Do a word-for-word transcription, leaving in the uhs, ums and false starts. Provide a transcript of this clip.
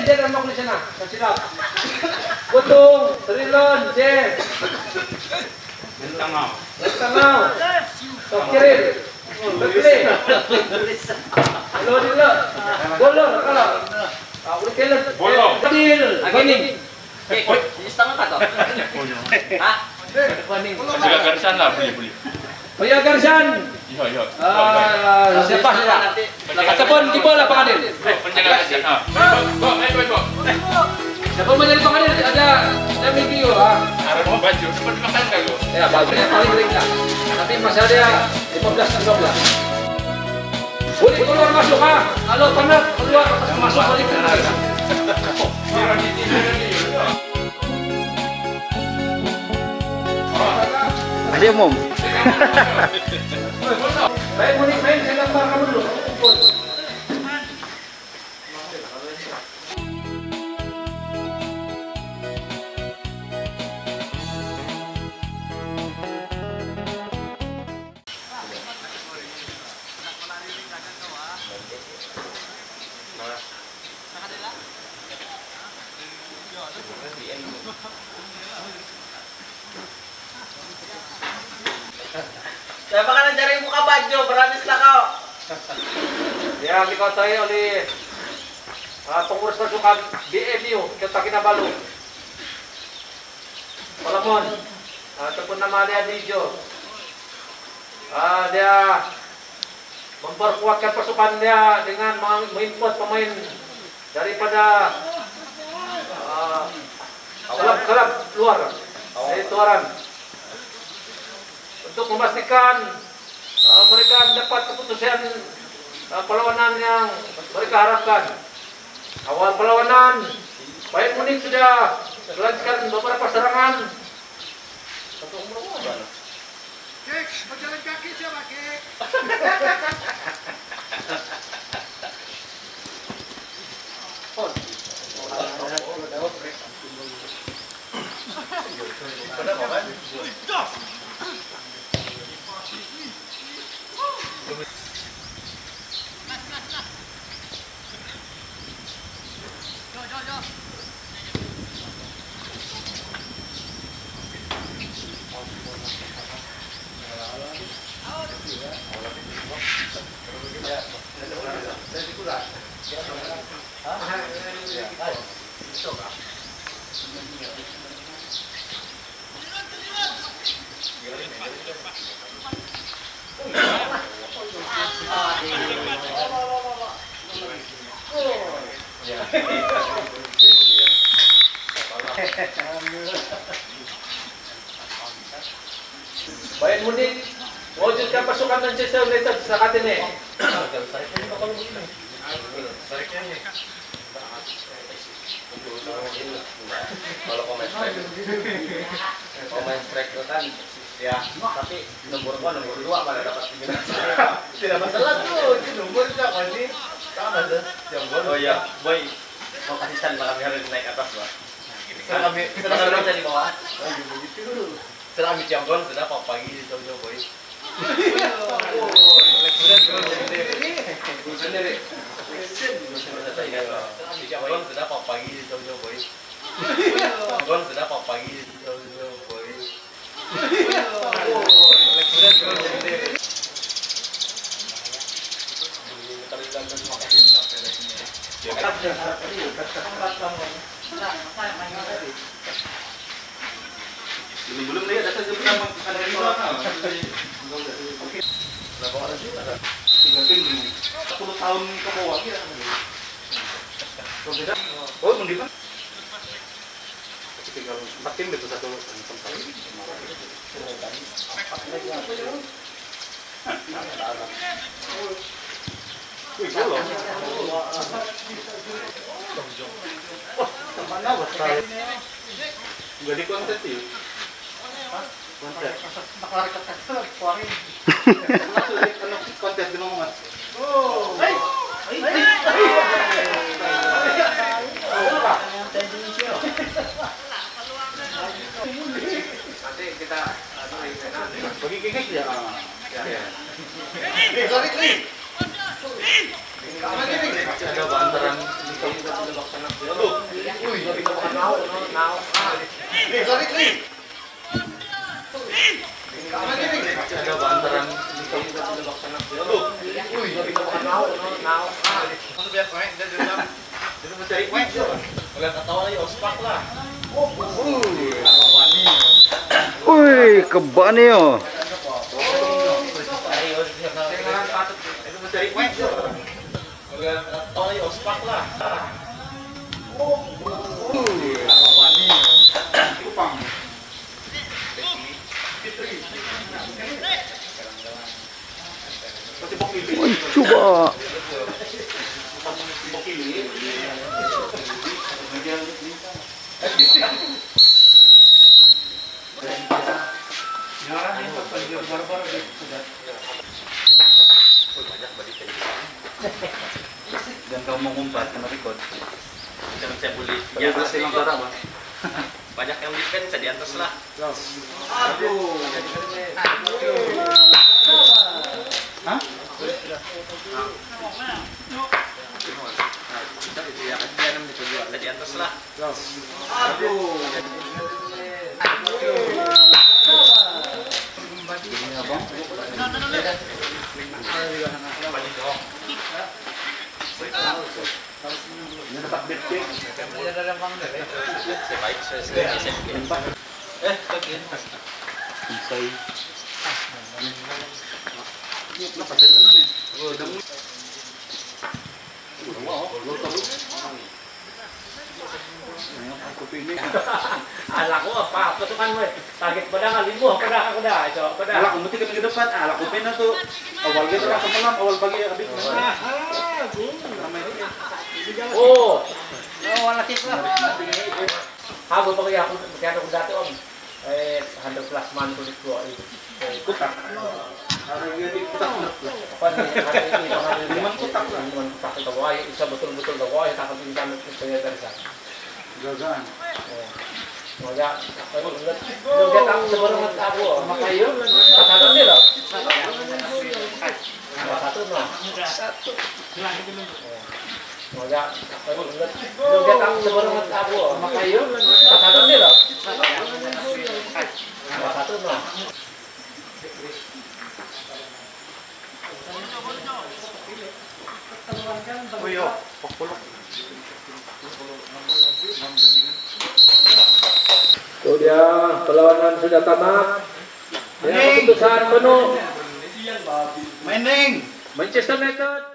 Jen ang makuli siya na. Kasilap. Butong, Trilon, Jen. Bentangaw. Bentangaw. Tokirin. Bekli. Halo dilo. Bolor kalau. Ah, ulit kayo. Bolor. Adil. Ganing. Eh, setengah ka to? Ha? Ganing. Juga garisan lah, beli-beli. Oh ya Garsan. Iya, iya. Ah, siapa sila? Nakasapon, kibo lah pangadil. Penjaga garisan. Ah. Bawa, ayo, bawa. Siapa menjadi pangadil? Ada ada video ah. Ada mau baju, sempat dimakan kan lo? Ya, bajunya paling ringan. Tapi masalah dia lima belas dan dua belas. Boleh keluar masuk ah. Kalau penat keluar masuk balik ke sana. Masih umum. Baik, mau main saya gambar kamu dulu. Kumpul. Saya bakalan cari buka baju, berhabislah kau. Yang dikuasai oleh uh, pengurus pasukan B M U Kota Kinabalu. Palamon, uh, ataupun nama dia Dijo. Uh, dia memperkuatkan pasukan dia dengan mengimport pemain daripada klub-klub uh, luar dari Tuaran untuk memastikan uh, mereka mendapat keputusan uh, perlawanan yang mereka harapkan. Awal perlawanan, Bayern Munich sudah melancarkan beberapa serangan. Kek, berjalan kaki siapa, Kek? Bayern Munich mewujudkan pasukan Manchester United saat ini. Kalau komen strike, komen strike itu kan ya, tapi nomor gua nomor dua pada dapat pimpinan. Tidak masalah tuh, itu nomor siapa sih? Sama aja. Yang gua. Oh iya, boy. Mau kasih san malam hari naik atas lah. Setelah kami, setelah kami jadi bawah. Oh begitu. Setelah kami ciambon sudah pagi di jauh-jauh boy. Ciambon sudah pagi di jauh-jauh boy. Ciambon sudah pagi di jauh-jauh boy. Belum-belum dia datang ke pertama ada di mana? Oke. Berapa orang sih? Ada tiga tim sepuluh tahun ke bawah ya. Beda. Oh, mendipan. Tinggal empat tim itu satu tempat. Wih, bola. Wah, mana besar. Enggak di kontes sih. Kontes. Tak lari ke kontes, keluarin. Langsung di kontes di nomor. Oh. Hei. Hei. Nanti kita bagi kekek ya. Ya. Nih, tarik nih. Ada bantaran di kampung kita Nau, nau. Nih, tarik nih. Coba antaran Nau, nau. Masuk biar main dan di dalam. Jadi mencari main. Lihat atau lagi ospak lah. Wih, keban yo. Itu mencari main. Lihat atau lagi ospak lah. Kupang. Wih, coba. Dan kamu mau ngumpat sama record. Jangan saya bully. Ya, pasti langgar apa? Banyak yang defense saya di atas lah. Aduh. Hah? Saya di atas lah. Aduh. Ini abang. Ini dapat bitcake. Saya baik saya saya saya. Eh, lagi. Say. Ini kenapa tadi tenan ya? Oh, demu. Wow, lo tahu. Aku pilih. Anak ko apa? Pasukan mo eh. Target pada nga limo, pada ako da. So, pada. Alak umti kami ke depan. Alak kupin na to. Awal gitu lah semalam, awal pagi habis. Oh. Oh, wala tip lah. Hago pa kaya ako, kaya ako dati om. Eh, handog plus man ko dito ay. Kutak. Ada yang kutak. Apa ni? Hari ini pangalan Liman kutak lah. Liman kutak ito ay isa betul-betul daw ay takot din kami sa dari sa. Gagan. Oh. Wala. Pero ulit. Lugat ako sa barang at ako. Makayo. Pasado nila. Pasado no. Wala. Pero ulit. Lugat ako sa barang at ako. Makayo. Pasado nila. Pasado no. Oh yo, pokpolok. Itu dia perlawanan sudah tamat. Dengan keputusan penuh Maning. Manchester United